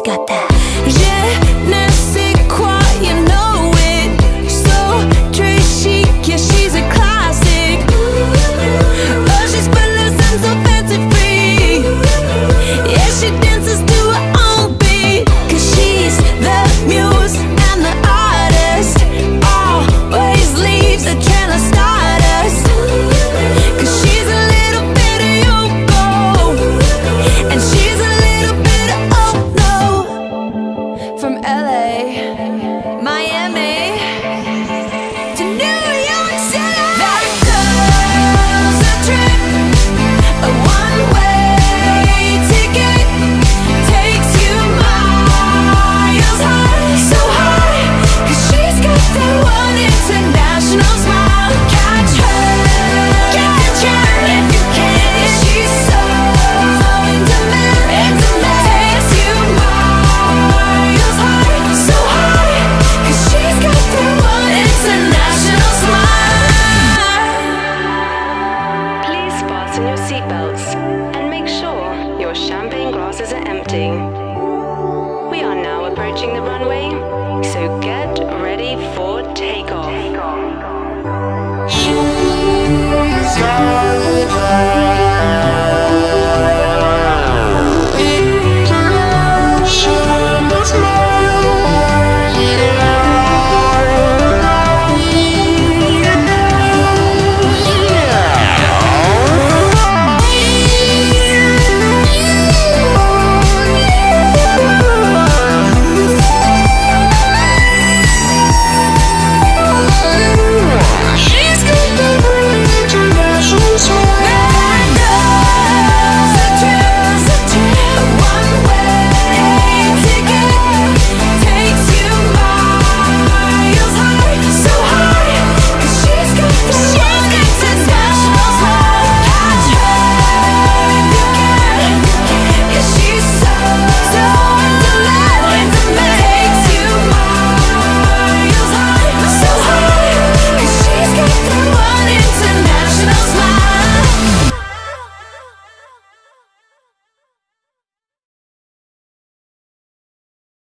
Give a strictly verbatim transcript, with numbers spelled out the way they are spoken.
got that. Je ne sais quoi, you know it. So très chic, yeah, she's a classic. Oh, she's fearless and so fancy free. Yeah, she dances to her own beat. Cause she's the muse and the artist. Always leaves a trail of stardust. Cause she's a little bit of Yoko, and she's a little bit of oh no. From L A, Miami, to New York City. That girl's a trip, a one-way ticket. Takes you miles high, so high. Cause she's got that one international smile. Catch her, catch her if you can. She's so intimate, intimate. Takes you miles high, so high. Cause she's got that one international smile. Please fasten your seatbelts and make sure your champagne glasses are empty.